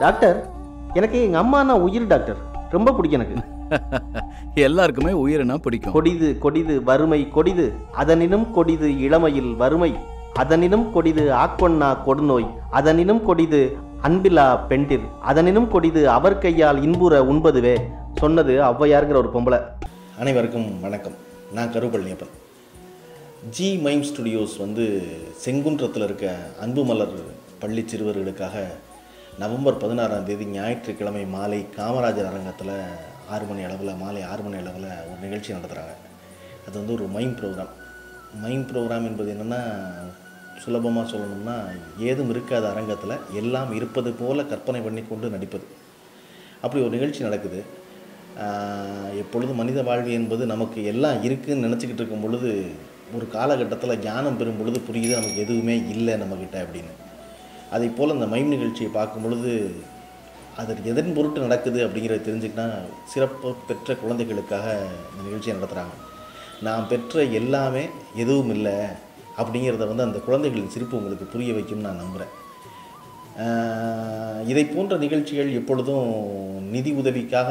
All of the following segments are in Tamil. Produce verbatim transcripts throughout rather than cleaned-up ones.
டாக்டர், எனக்கு எங்க அம்மானா உயிர் டாக்டர், ரொம்ப பிடிக்கும் எனக்கு. எல்லாருக்குமே உயிரினா பிடிக்கும். கொடிது கொடிது வறுமை கொடிது, அதனினும் கொடிது இளமையில் வறுமை, அதனினும் கொடிது ஆக்கொன்னா கொடுநோய், அதனினும் கொடிது அன்பிலா பெண்டிர், அதனினும் கொடிது அவர் கையால் இன்புற உண்பதுவே, சொன்னது ஔவையாருங்கிற ஒரு பொம்பளை. அனைவருக்கும் வணக்கம். நான் கருப்பழனியப்பன். ஜி மைம் ஸ்டுடியோஸ் வந்து செங்குன்றத்தில் இருக்க அன்பு மலர் பள்ளி சிறுவர்களுக்காக நவம்பர் பதினாறாம் தேதி ஞாயிற்றுக்கிழமை மாலை காமராஜர் அரங்கத்தில் ஆறு மணி அளவில் மாலை ஆறு மணி அளவில் ஒரு நிகழ்ச்சி நடத்துகிறாங்க. அது வந்து ஒரு மைம் ப்ரோக்ராம். மைம் ப்ரோக்ராம் என்பது என்னென்னா, சுலபமாக சொல்லணும்னா, ஏதும் இருக்காத அரங்கத்தில் எல்லாம் இருப்பது போல் கற்பனை பண்ணி கொண்டு நடிப்பது. அப்படி ஒரு நிகழ்ச்சி நடக்குது. எப்பொழுதும் மனித வாழ்வு என்பது நமக்கு எல்லாம் இருக்குதுன்னு நினச்சிக்கிட்டு இருக்கும் பொழுது, ஒரு காலகட்டத்தில் ஞானம் பெறும் பொழுது புரியுது நமக்கு எதுவுமே இல்லை நம்மக்கிட்ட அப்படின்னு. அதை போல் அந்த மைம் நிகழ்ச்சியை பார்க்கும் பொழுது அதற்கு எதன் பொருட்டு நடக்குது அப்படிங்கிறத தெரிஞ்சுக்கிட்டா, சிறப்பு பெற்ற குழந்தைகளுக்காக இந்த நிகழ்ச்சியை நடத்துகிறாங்க. நான் பெற்ற எல்லாமே எதுவும் இல்லை அப்படிங்கிறத வந்து அந்த குழந்தைகளின் சிரிப்பு உங்களுக்கு புரிய வைக்கும்னு நான் நம்புகிறேன். இதை போன்ற நிகழ்ச்சிகள் எப்பொழுதும் நிதி உதவிக்காக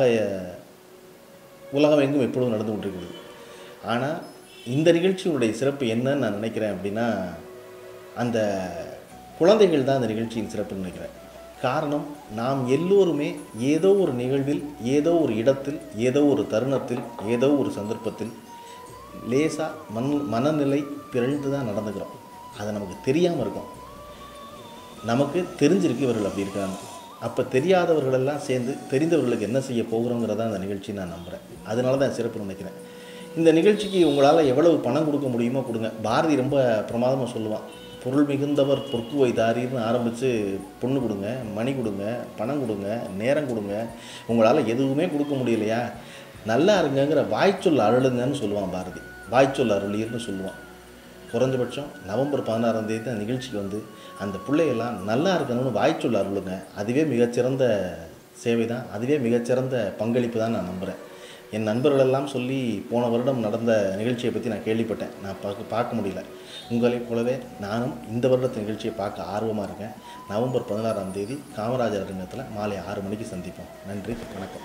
உலகம் எங்கும் எப்பொழுதும் நடந்து கொண்டிருக்கிறது. ஆனால் இந்த நிகழ்ச்சியினுடைய சிறப்பு என்னன்னு நான் நினைக்கிறேன் அப்படின்னா, அந்த குழந்தைகள் தான் அந்த நிகழ்ச்சியின் சிறப்புன்னு நினைக்கிறேன். காரணம், நாம் எல்லோருமே ஏதோ ஒரு நிகழ்வில், ஏதோ ஒரு இடத்தில், ஏதோ ஒரு தருணத்தில், ஏதோ ஒரு சந்தர்ப்பத்தில் லேசாக மண் மனநிலை பிறழ்ந்து தான் நடந்துக்கிறோம். அது நமக்கு தெரியாமல் இருக்கும். நமக்கு தெரிஞ்சிருக்கு இவர்கள் அப்படி இருக்காங்க. அப்போ தெரியாதவர்களெல்லாம் சேர்ந்து தெரிந்தவர்களுக்கு என்ன செய்ய போகிறோங்கிறதான் அந்த நிகழ்ச்சி நான் நம்புகிறேன். அதனால தான் சிறப்பு நினைக்கிறேன். இந்த நிகழ்ச்சிக்கு உங்களால் எவ்வளவு பணம் கொடுக்க முடியுமோ கொடுங்க. பாரதி ரொம்ப பிரமாதமாக சொல்லுவான், பொருள் மிகுந்தவர் பொற்குவை தாரின்னு ஆரம்பித்து பொண்ணு கொடுங்க, மணி கொடுங்க, பணம் கொடுங்க, நேரம் கொடுங்க. உங்களால் எதுவுமே கொடுக்க முடியலையா, நல்லா இருங்கங்கிற வாய்ச்சொல் அருளுங்கன்னு சொல்லுவான் பாரதி. வாய்ச்சொல் அருளியர்னு சொல்லுவான். குறைஞ்சபட்சம் நவம்பர் பதினாறாம் தேதி அந்த நிகழ்ச்சிக்கு வந்து அந்த பிள்ளைகள்லாம் நல்லா இருக்கணும்னு வாய்ச்சொல் அருளுங்க. அதுவே மிகச்சிறந்த சேவை தான், அதுவே மிகச்சிறந்த பங்களிப்பு தான் நான் நம்புகிறேன். என் நண்பர்களெல்லாம் சொல்லி போன வருடம் நடந்த நிகழ்ச்சியை பற்றி நான் கேள்விப்பட்டேன். நான் பார்க்க பார்க்க முடியல. உங்களைப் போலவே நானும் இந்த வருடத்து நிகழ்ச்சியை பார்க்க ஆர்வமாக இருக்கேன். நவம்பர் பதினாறாம் தேதி காமராஜர் அரங்கத்தில் மாலை ஆறு மணிக்கு சந்திப்போம். நன்றி, வணக்கம்.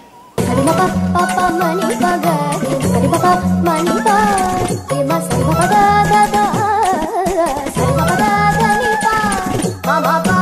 Mama